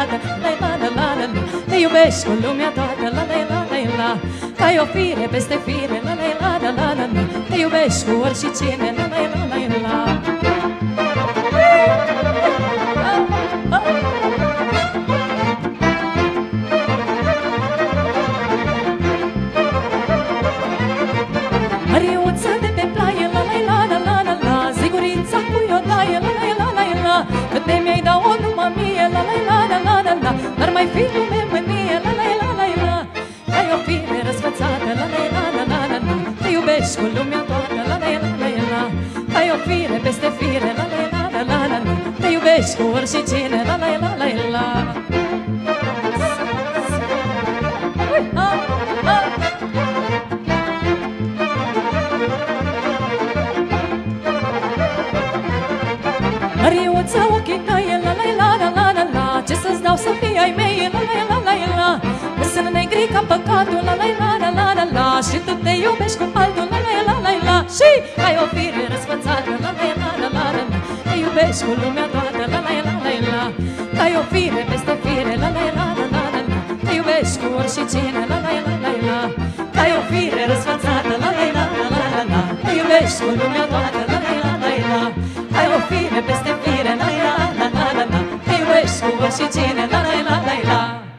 toată, la la la la la la. Te iubesc cu lumea toată, la la la la la. Ca o fire peste fire, la la la la la la. Te iubesc cu oricine, la la la la la. Mariuța de pe plaie, la la la la la la la. Zigurița cu iodaie, la la la la la. Cât de mi-ai dau-o numai mie, la la la la la la la. Dar mai fi lume mânie, la la la la la. Ai o fire răsfățată, la la la la la la. Te iubesc cu lumea toată, la la la la la. Ai o fire peste fire, la la la la la la. Te iubesc cu oricine, la la la la la. Mariuța ochii tăi, la la la la la la la. Ce să-ți dau să fii ai mei, la la la la la. Sunt negri ca păcatul, la la la la la la la. Și tu te iubești cu altul, la la la la la. Și ai o fire răsfățată, la la la la la la. Te iubești cu lumea toată, la la la la la. Ai o fire peste fire, la la la la la la. Te iubești cu oricine, la la la la la. Ai o fire răsfățată, la la la la la la. Te iubești cu lumea toată, la la la la la. Ai o fire peste fire, la la la la la la. Te iubești cu oricine, la la la la la.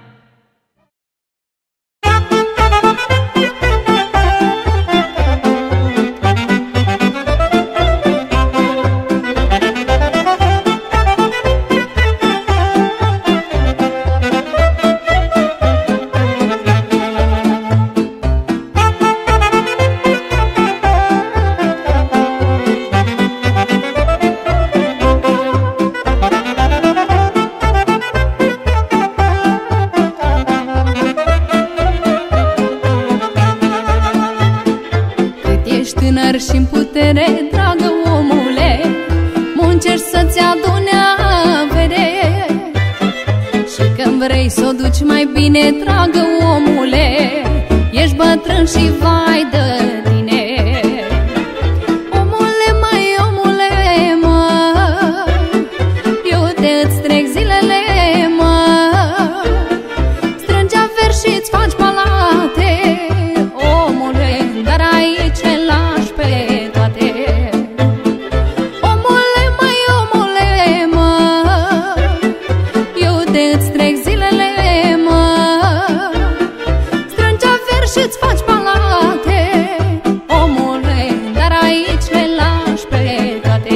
Și-n putere, dragă omule, muncești să-ți adune avere. Și când vrei să o duci mai bine, dragă omule, ești bătrân și vai de tine. Omule, mai omule, mă, eu te-ți trec zilele, mă. Strângi aver și-ți faci palate, omule, dar aici le lași pe toate. Omule, mai omule, mă, eu te-ți trec zilele, mă. Strângi aver și-ți faci palate, omule, dar aici le lași pe toate.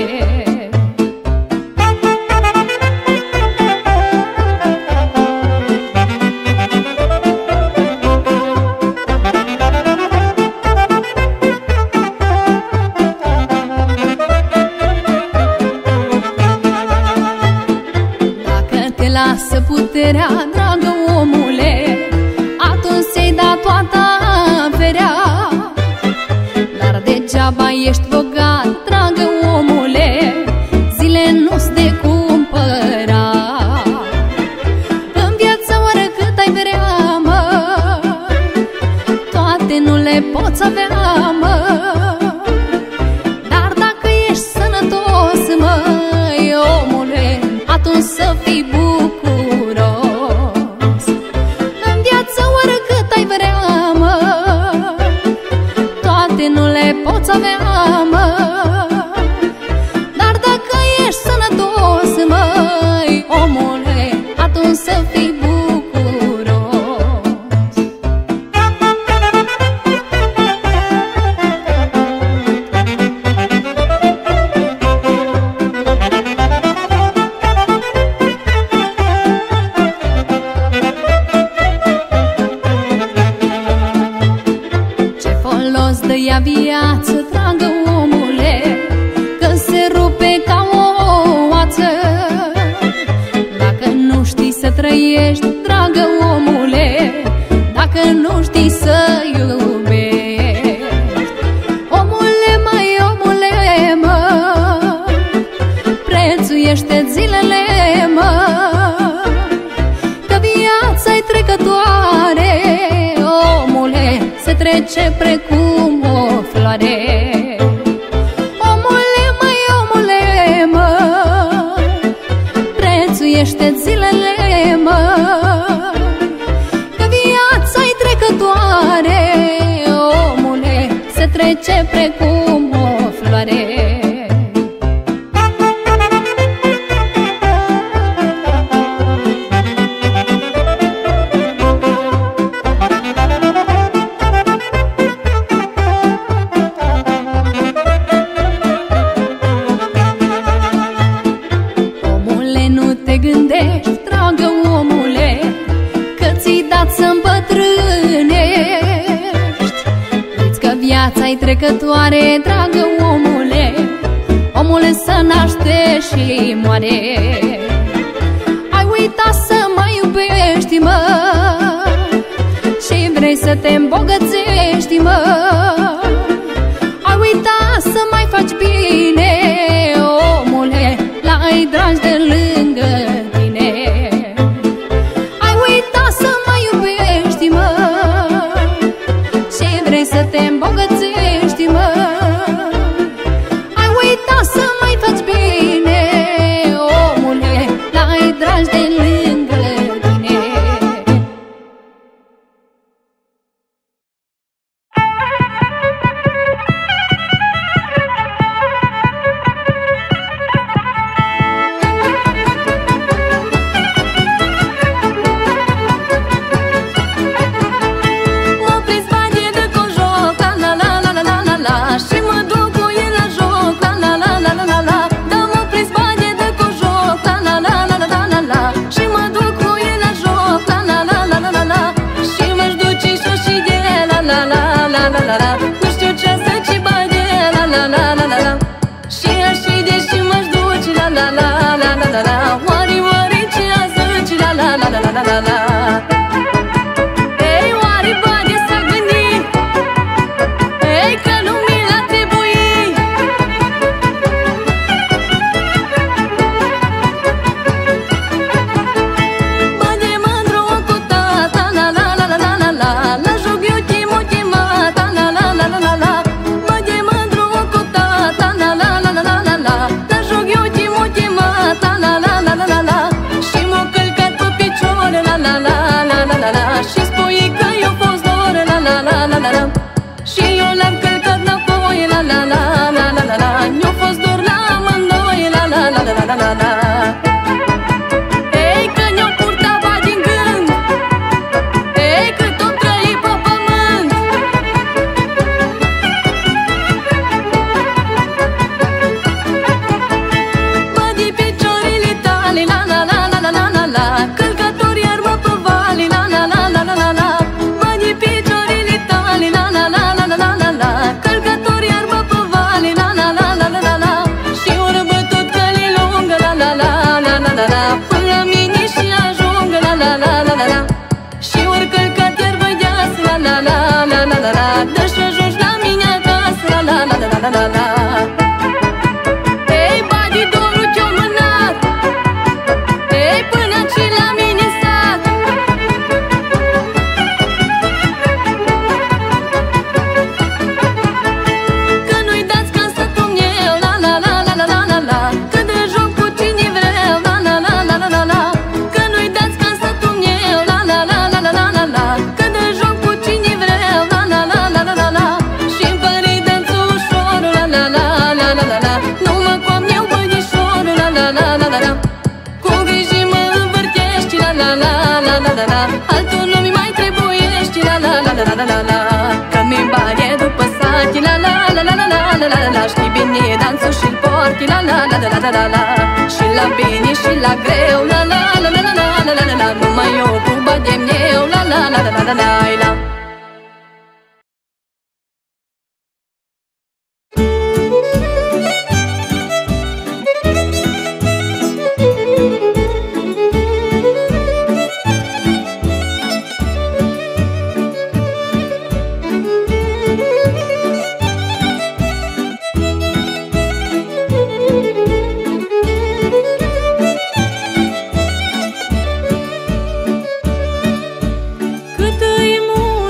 Lasă puterea, dragă omule, atunci ți-ai dat toată averea. Dar degeaba ești bogat, dragă omule, zile nu-ți de cumpărat. În viață oricât ai vrea, mă, toate nu le poți avea, mă. Dar dacă ești sănătos, măi, omule, atunci să fii bucuros. În viață oricât ai vrea, mă, toate nu le poți avea, mă. Dar dacă ești sănătos, măi, omule, atunci să fii bucuros. Dă-ia viață, dragă omule, că se rupe ca o oață. Dacă nu știi să trăiești, dragă omule, dacă nu știi să iubești. Omule, mai omule, mă, prețuiește zilele, mă, că viața-i trecătoare, omule, se trece precum o floare. Omule, mai omule, mă, prețuiește zilele, mă, dulce precum o floare. Omule, nu te gândești, dragă omule, că ți-i dat să îmbătrânești. Uiți că viața-i trecătoare, dragă omule, omule să naște și moare. Ai uitat să mai iubești, mă, și vrei să te îmbogățești, mă. Ai uitat să mai faci bine, omule, la ai dragi de lângă tine. Ai uitat să mai iubești, mă, și vrei să te îmbogățești, mă. Ai uitat să mai faci bine, omule, la ai dragi de lângă tine. Nu știu ce să ci bage, la la la la la la. Și aș ide și m-aș duce, la la la la la la la. Oare, oare ce a zăci, la la la la la la la. Ei, oare bage s-a gândit, ei, că nu mi l-a trebuit. Bage mândru cu tata, la la la la la la la. La joc eu chimata, la la la la la la. Bage mândru cu tata, la la la la la la la. La joc eu chimata, la la la la la la. Și m-o călcat pe picioare, la la la la la la la. Și spui că eu fost dor, la la la la la la. Și eu l-am călcat înapoi, la la la la la la la. Ne-o fost dor la amândoi, la la la la la la la. Ei, că ne-o purta ba din gând, ei, cât o trăi pe pământ. Bagi piciorile tale, la la la la la la la la. Călcători iar mă pe vale, la la la la la la la. Bagi piciorile tale, la la la la la la la la. Călcători iar mă pe vale, la la la la la la la. Și ori bătut căli lungă, la la la la la la la. Până la mine și ajung, la la la la la la. Și ori călcat iar băgeas, la la la la la la la. Dă și ajungi la mine acasă, la la la la la la la. Ei, bagi dorul ce-o mânat, ei, până și la mine sat. Că nu-i dați ca să eu, la la la la la la la la. Că de joc cu cine vreau, la la la la la la la. Că nu-i dați ca să eu, la la la la la la la la. Că de joc cu cine vreau, la la la la la la la. Și-mi pare danțul ușor, la la la la la la la. Nu mă coam eu bănișor, la la la la la la. Cu griji mă învârtești, la la la la la la la. Altul nu mi mai trebuiești, la la la la la la la. Că mi bage după sati, la la la la la la la la la. Știi bine danțul și-l porti, la la la la la la la la. Și la bine și la greu, la la la la la la la la la. Numai eu cu bagem eu, la la la la la la la la. Cât îi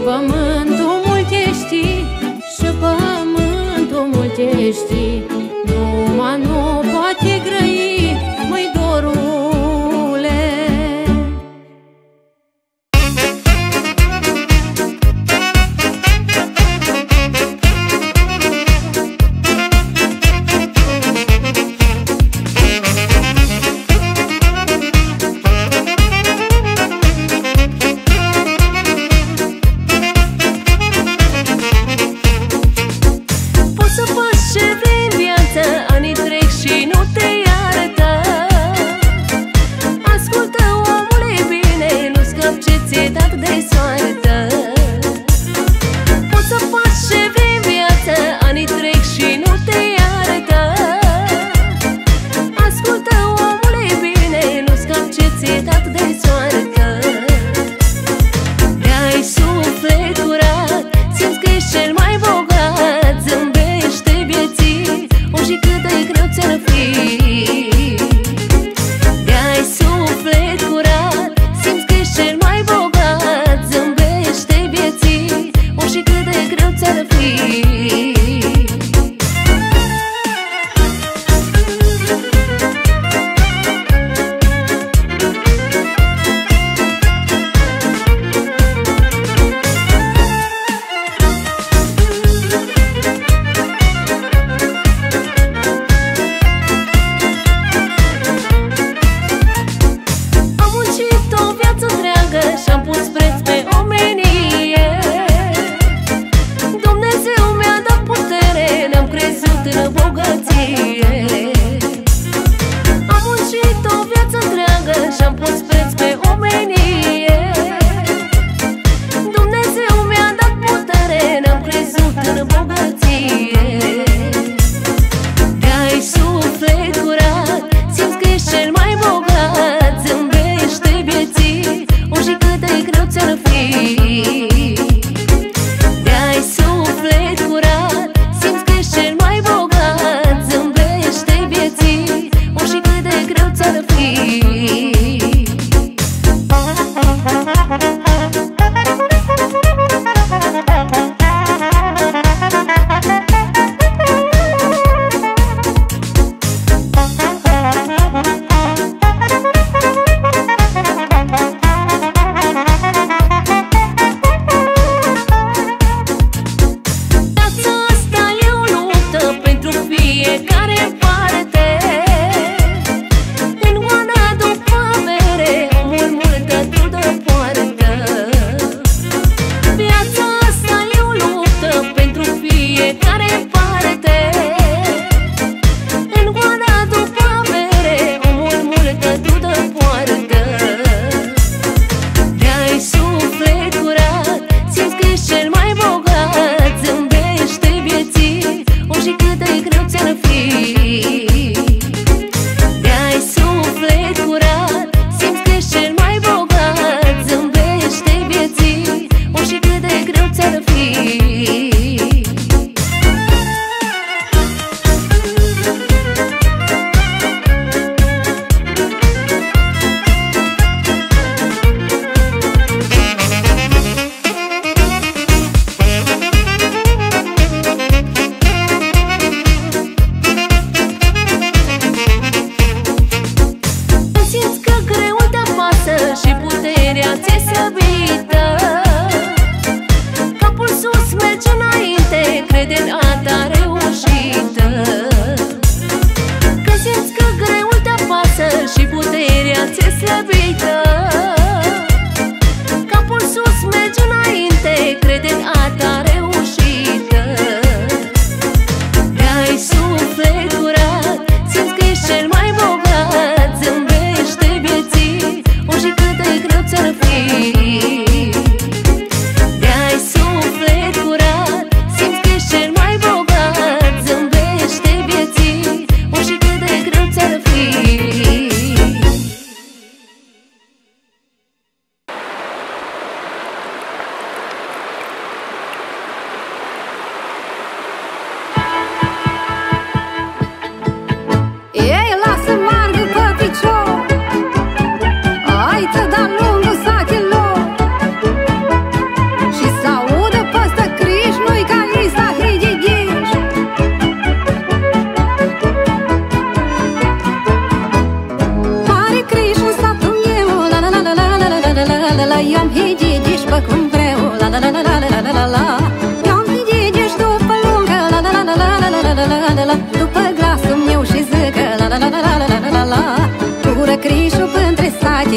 pământul mult ești, și pământul mult ești, numai nu poate grăi, măi dorule. Poți să faci ce vrei în viață, anii trec și nu te iartă. Ascultă, omule, bine, nu scapi ce ți-e dat de soartă. Poți să faci ce vrei în viață, anii trec și nu te iartă. Ascultă, omule, bine, nu scapi ce ți-e dat de soartă. De-ai suflet curat, simți că ești cel mai bogat, zâmbește vieții, și cât de greu ți-ar fi. De-ai suflet curat, simți că ești cel mai bogat, zâmbește vieții, și cât de greu ți-ar fi. Am muncit o viață întreagă și-am pus preț pe omenie. Dumnezeu mi-a dat putere, n-am crezut în bogăție. Am muncit o viață întreagă și-am pus preț pe omenie. Dumnezeu mi-a dat putere, n-am crezut în bogăție. De-ai suflet curat, simți că ești cel mai bogat, zâmbește vieții, și cât de greu ți-ar fi. De-ai suflet curat, simți că ești cel mai bogat, zâmbește vieții, și cât de greu ți-ar fi. Viața asta e o luptă pentru fiecare parte. În goana după avere, omul multă trudă poartă. Viața asta e o luptă pentru fiecare parte. În goana după avere, omul multă trudă poartă. De-ai suflet curat, simți că ești cel mai bogat, zâmbește vieții, și cât de greu ți-ar fi. De-ai suflet curat, simți că ești cel mai bogat, zâmbește vieții, și cât de greu ți-ar fi. Simți că greul te apasă și puterea ți-e slăbită. Capul sus merge înainte, crede în a ta reușită. Când simți că greul te apasă și puterea ți-e slăbită, capul sus merge înainte, crede în a ta reușită. De-ai suflet curat, simți că ești cel mai bogat, zâmbește vieții, și cât de greu ți-ar fi. De-ai suflet curat, simți că ești cel mai bogat,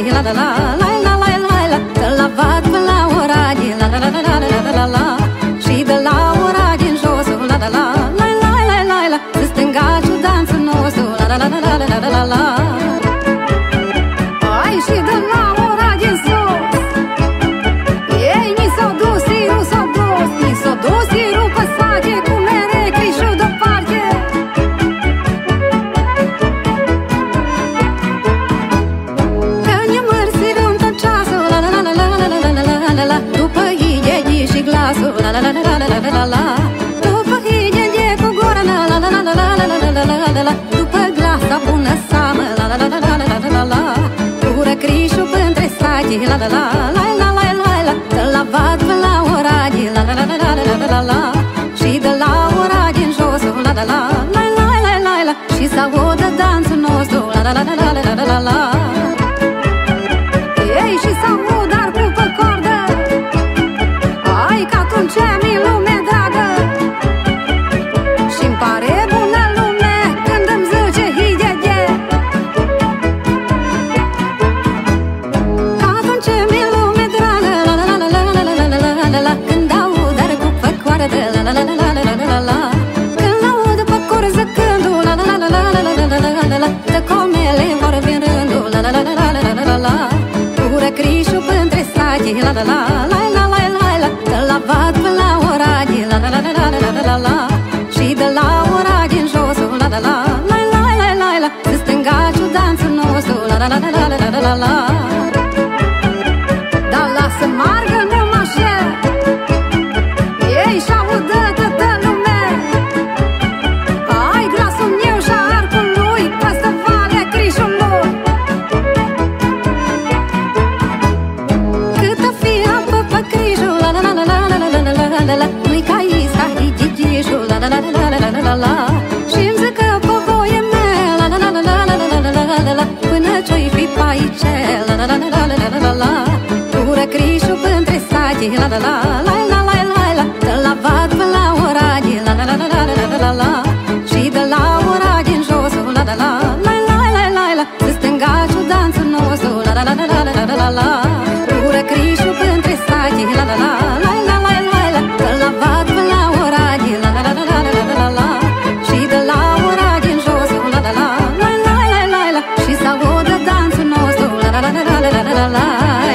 la la la la la la la la. Te la vad până la Oradea, la la la la la la la la. Și de la Oradea în jos, la la la la la la la la. Să stângaciu dansul nostru, la la la la la la la la. Ai și de la Oradea în sus. Ei, ni s-au dus, ei nu s-au dus, ni s-au dus, ei rupă sate cu mere, crișul deoparte. Că ne mărțirim tot ceasul, la la la la la la la la la la. După higei și glasul, la la la la la la la la. După higei cu gura, la la la la la la la la la la la. După glasa bună seamă, la la la la la la la la. Cură crișul pântre sate, la la la la la la la la. Te la vad până la Oradea, la la la la la la la la. Și de la Oradea în jos, la la la la la la la la. Și s-audă dansul nostru, la la la la la la la la la. Ei, și s-audă arcul pe cordă. Ai, că atunci mi lume dragă. Și-mi pare bună lume când îmi zice higege. Că atunci mi lume dragă, la la la la la la la la la la la. Când aud arcul pe coardă, la la la la la la la la la. Când aud pe cor zăcându, la la la la la la la la la la la. De comele vor vin rândul, la la la la la la la la la. Cură crișul pântre sate, la la la la la la la la. Te la vad până la Oradea, la la la la la la la la. Și de la Oradea în jos, la la la la la la la la. Să stângaciu dansul nostru, la la la la la la la la. Dar lasă margă numai așa. Ei, și-audă toată lumea. Ai glasul meu și arcul lui, păstă valea crișului. Câtă fie apă pe crișul, la la la la la la la la la la la. Nu-i ca isca higigișul, la la la la la la la la la. Și-mi zică pe voie mea, la la la la la la la la la la la. Până ce-o-i fi pe aici, la la la la la la la la la. Cură crișul pântre sate, la la la la la la la la. Te la vad până la Oradea, la la la la la la la la la. Și de la Oradea în jos, la la la la la la la la. Să stângaciu dansul nostru, la la la la la la la la la. Cură crișul pântre sate, la la la la la la la la. Te la vad până la Oradea, la la la la la la la la. Și de la Oradea în jos, la la la la la la la la. Și s-audă dansul nostru, la la la la la la la la la.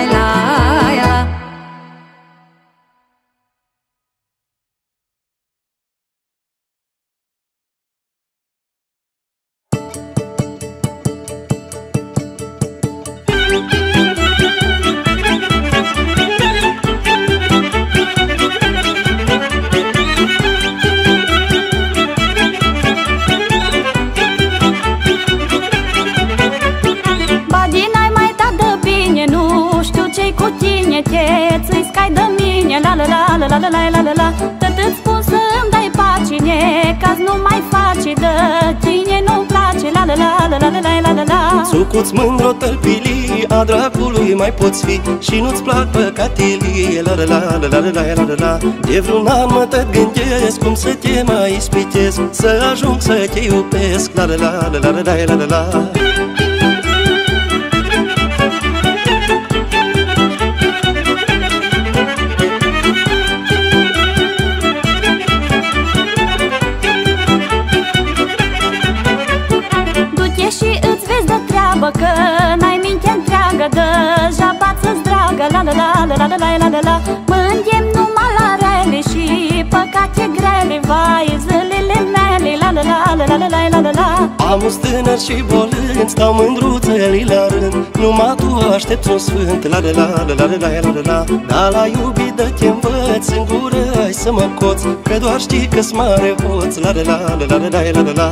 la la la la la la la la la la. Tot-ți spun să-mi dai pacine, că-ți nu mai face de tine nu-mi place, la la la la la la la la la. Sucuți mândro tălpilii, a dracului mai poți fi și nu-ți plac păcatelii, la la la la la la la la la. De vreun an mă tot gândesc cum să te mai ispitesc, să ajung să te iubesc, la la la la la la la la la. Că n-ai minte întreagă, degeaba ți-ți dragă, la la la la la la la la la. Mă îndemn numai la rele și păcate grele, vai zilele mele, la la la la la la la la la. Am-un tânăr și bolând, stau mândruțele la rând, numai tu aștepți un sfânt, la la la la la la la la la. Dar la iubit de te învăț, în gură ai să mă coți, că doar știi că-s mare hoț, la la la la la la la la la.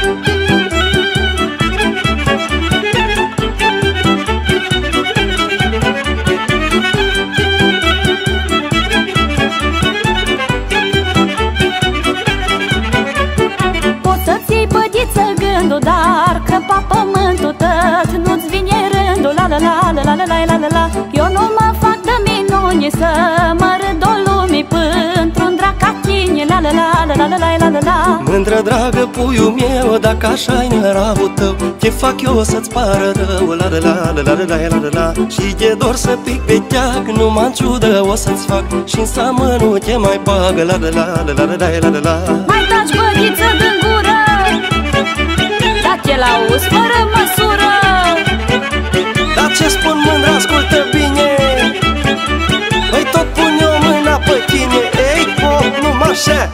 Dar că pa pământul tăt nu-ți vine rândul, la la la la la la la la la. Eu nu mă fac de minuni să mă râd o lume pântr-un drac ca tine, la la la la la la la la la la. Mândră dragă puiul meu, dacă așa-i năravul tău, ce fac eu să-ți pară rău? La la la la la la la la la. Și de dor să pic pe teac, numai în ciudă o să-ți fac, și-n seamă nu te mai bagă. La la la la la la la la la. Mai taci băghiță din gură, dacă-l auzi fără măsură. Dar ce spun mândră, ascultă bine, păi tot pun eu mâna pe tine. Ei, pop, numai așa.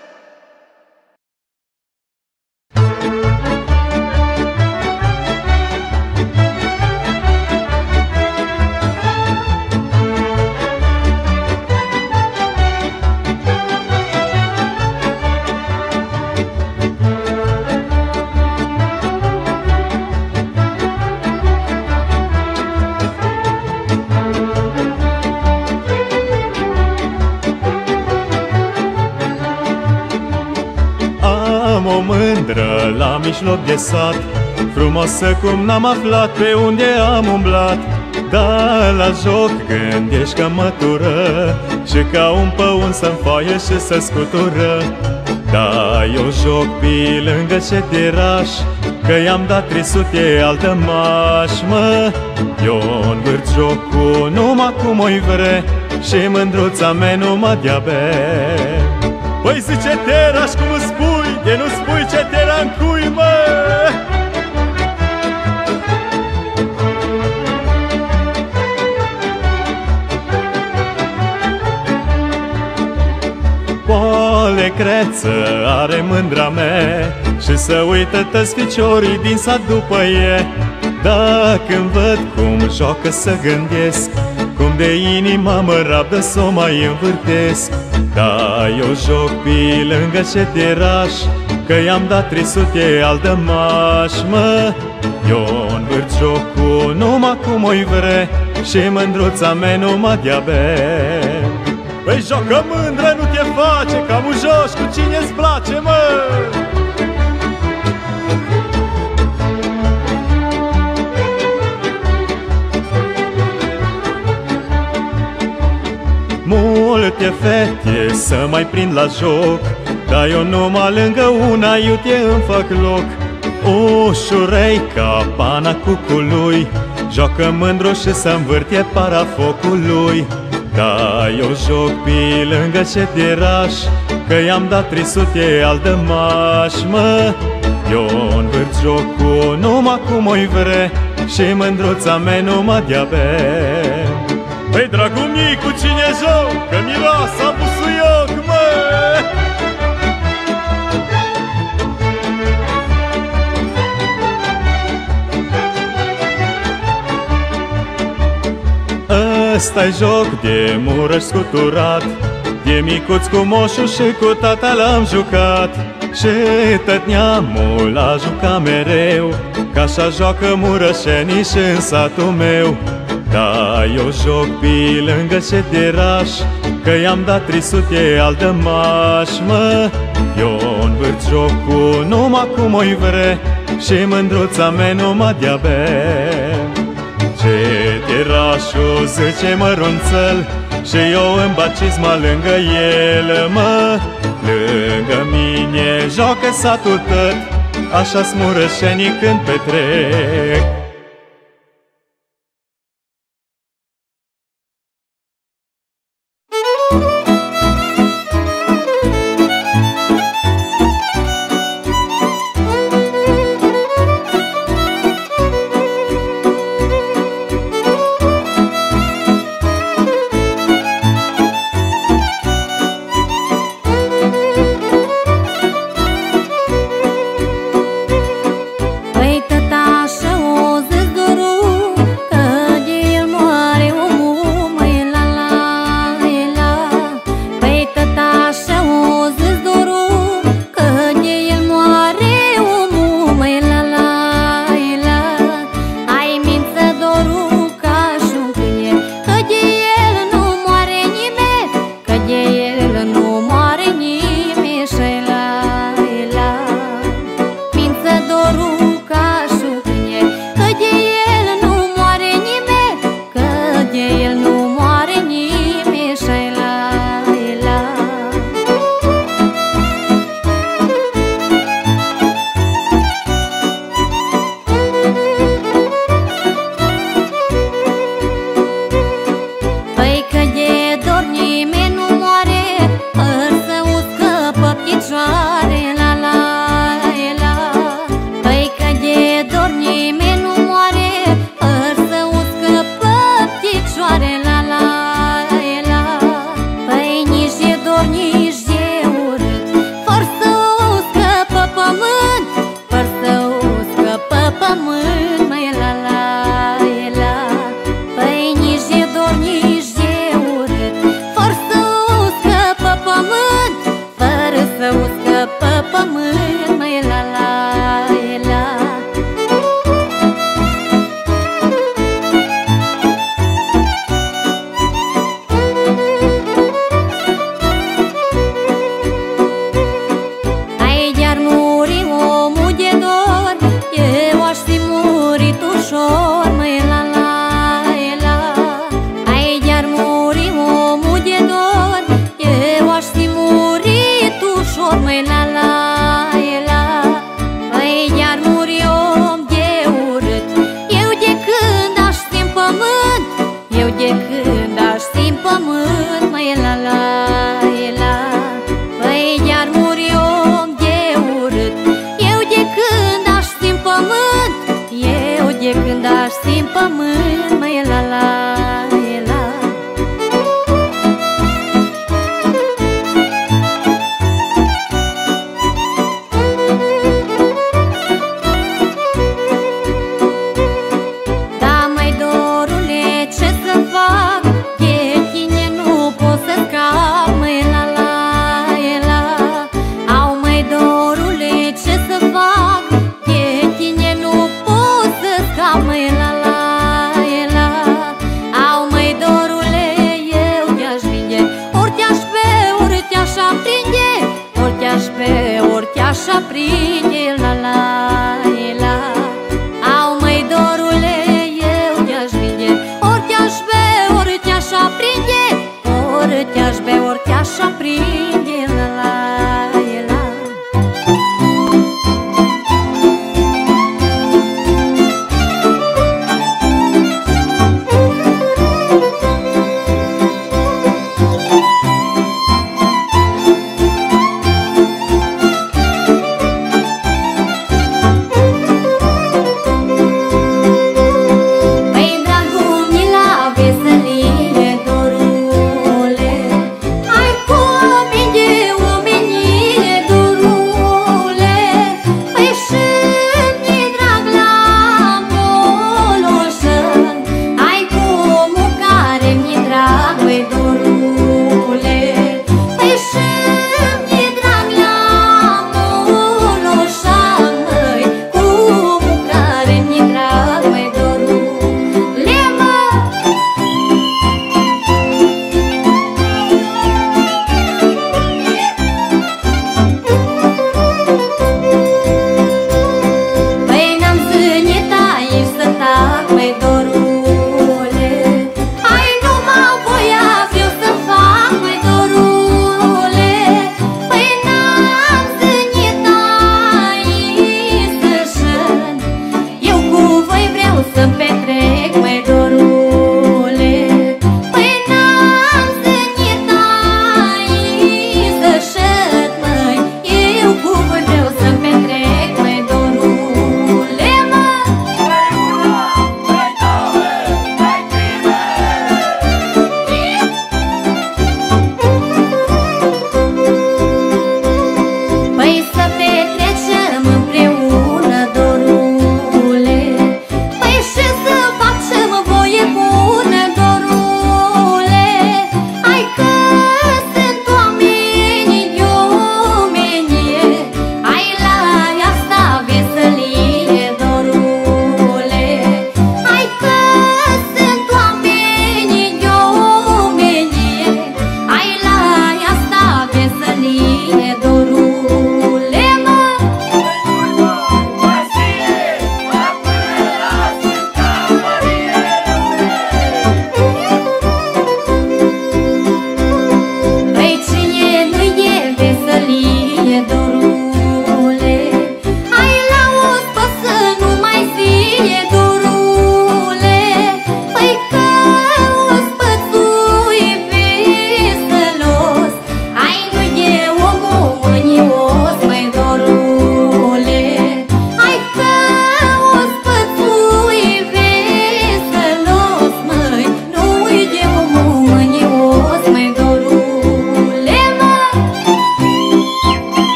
O mândră la mijloc de sat, frumosă cum n-am aflat pe unde am umblat. Dar la joc gândești că mătură și ca un păun să-mi foaie și să scutură. Da, eu joc pe lângă ce tiraș, că i-am dat 300 altă maș, mă. Eu învârt jocul numai cum o-i vre și mândruța mea numai de-abia. Păi zice teraș, cum îți spui, de nu spui ce tera-n cui, mă. Poale creță are mândra mea și să uită tăți ficiorii din sat după e. Dacă îmi văd cum joacă să gândesc, cum de inima mă rabdă s-o mai învârtesc. Da, eu joc pe lângă ce tiraș, că i-am dat 300 altă maș, mă. Eu învârt jocul numai cum o-i vre și mândruța mea numai de-abia. Păi joacă mândră, nu te face, ca mu joci cu cine-ți place, mă. Multe fete să mai prind la joc, dar eu numai lângă una iute îmi fac loc. Ușurei ca pana cucului, joacă mândru și să învârte parafocului. Da, eu joc pe lângă ce tiraș, că i-am dat 300 altă maș, mă. Eu învârt jocul numai cum o-i vre și mândruța mea numai de-abia. Păi, dragul mii, cu cine joc? Că miroasă a busuioc, mă! Ăsta-i joc de murăș scuturat, de micuț cu moșul și cu tata l-am jucat. Și tot neamul l-a jucat mereu, că așa joacă murășenii și în satul meu. Da, eu joc pe lângă ce tiraș, că i-am dat 300 altă maș, mă. Eu învârt jocul numai cum o-i vre și mândruța mea numai de-abia. Ce tirașul zice mărunțel și eu îmi bat cizma lângă el, mă. Lângă mine joacă satul tot, așa-s murășenii când petrec. Păi tătașă, o așa prinde la la la. Hai cu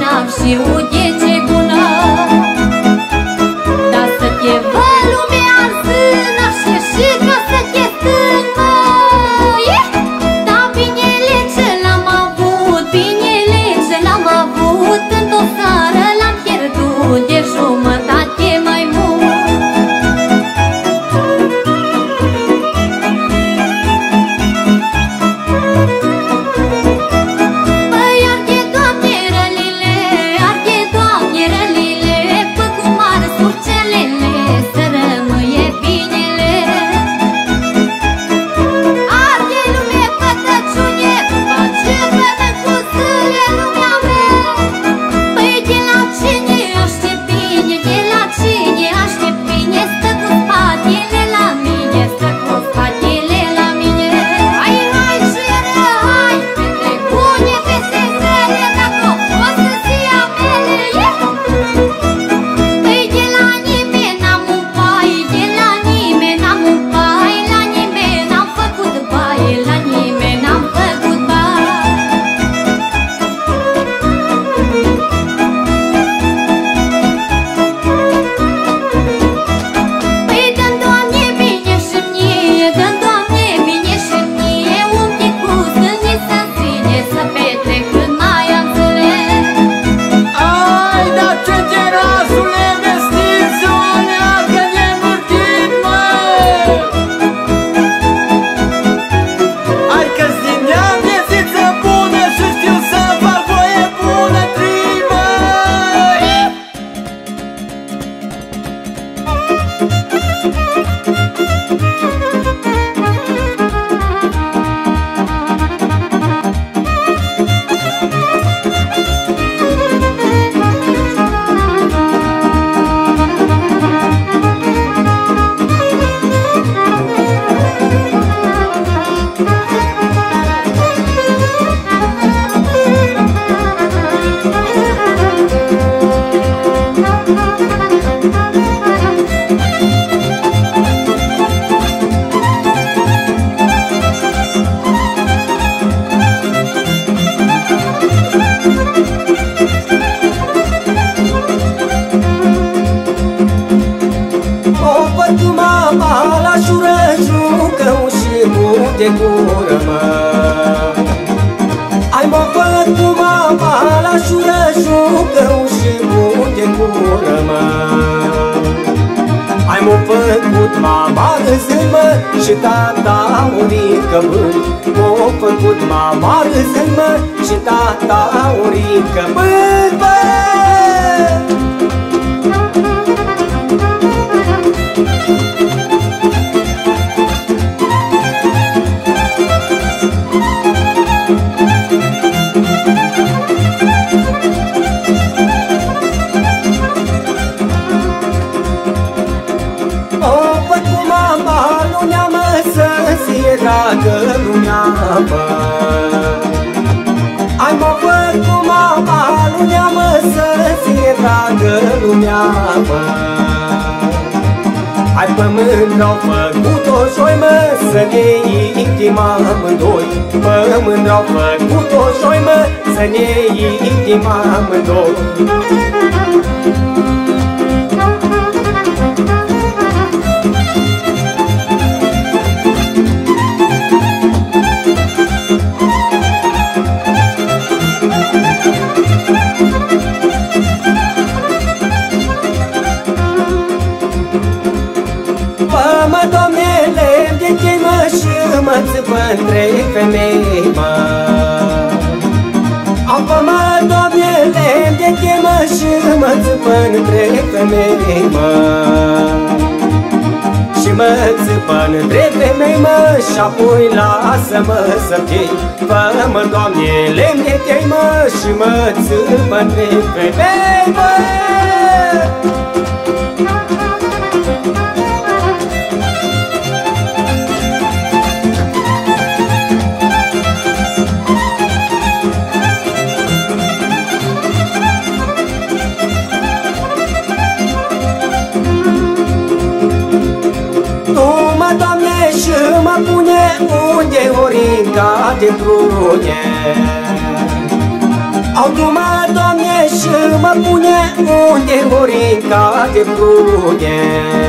am știut e ce bună. Dar să te văd lumea în sână și că să te stână. Dar binele ce l-am avut, binele ce l-am avut, într-o seară l-am pierdut de jumătate mai mult. Păi arde, Doamne, rălile, arde, Doamne, rălile, fă cum ar surcelele, să rămâie binele. Arde lume pătăciune, face vreme cu zâle lumea mea. Păi de la cine aștept bine, de la cine aștept bine, stă cu spatele la mine, stă cu spatele la mine. Hai, hai, șeră, hai, fete bune, fete grele, dacă o fost să fie a mele. Păi de la nimeni n-am un pai, de la nimeni n-am un pai, la nimeni n-am făcut baie, la nimeni n-am făcut baie. Păi dă-mi, Doamne, bine și mie, dă-mi, Doamne, bine și mie, un picuț când mi se ține, să petrec cât mai am zile. Ai, dar ce terasule vestit să o aleargă nemurtit, mă! Ai că-s din ea viețiță bună și știu să fac voie bună, trimă! O văd cu mama la șură, jucă și de gură, mă. Ai mă văd cu mama la șură, jucă și de gură, mă. Ai mă făcut mama râzând, mă, și tata urică bând. M-a făcut mama râzând, mă, și tata urică bând, bă. O văd cu mama lunea, mă, să fie dragă lumea, mă. Ai mă văd cu mama lunea, mă, să fie dragă lumea, mă. Ai pământ au făcut-o joi, mă, să ne intima amândoi. Pământ au făcut-o joi, mă, să ne intima amândoi. Mă, Doamne, lemn de chei, mă, și mă țipă între femei, mă. Apă, mă, Doamne, lemn de chei, mă, și mă țipă între femei, mă. Și mă țipă între femei, mă, și apoi lasă-mă să chei. Fă-mă, Doamne, lemn de chei, mă, și mă țipă între femei, mă. unde orinca de prune. Au dumă, Doamne, și mă pune unde Horinca de prune.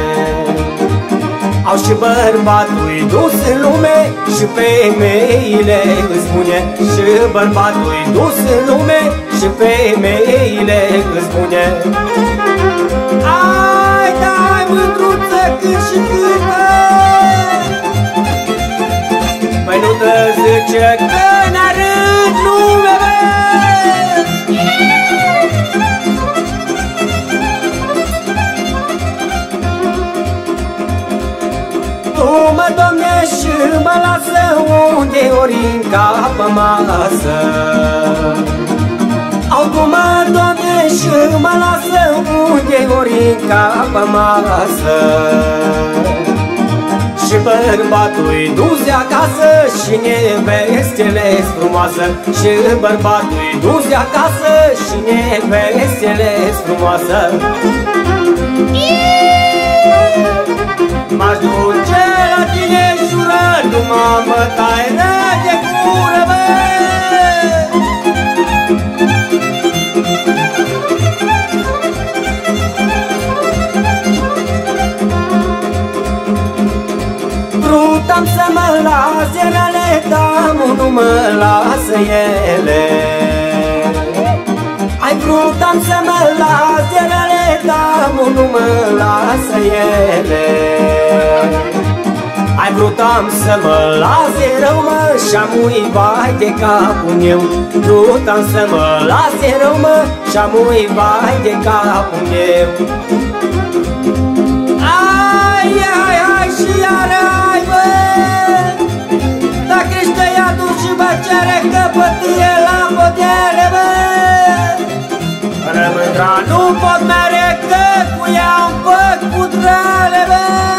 Au și bărbatul-i dus în lume și femeile îți spune. Și bărbatul-i dus în lume și femeile îți spune. Ai, dai, mândruță, cânt și cântă. Păi nu te zice că n-arăt lume, bă. Tu mă, Doamne, și mă lasă unde Horinca pe masă. Au tu mă, Doamne, și mă lasă unde Horinca pe masă. Și bărbatul-i dus de acasă și nevestele-s frumoasă. Și bărbatul-i dus de acasă și nevestele-s frumoasă. M-aș duce la tine jură, nu mă tai de gură, bă. Vrut-am să mă las ele, dar nu mă lasă ele. Ai vrut-am să mă las ele, dar nu mă lasă ele. Ai vrut-am să mă las de rău, mă, și-am ui vai de capul meu. Vrut-am să mă las de rău, mă, și-am ui vai de capul meu. Ai, ai, ai și iar ai, bă. Dacă ești tăiatul și mă cere căpătie la podere, bă. Rămândra nu pot mere că cu ea-am făcut răle, bă.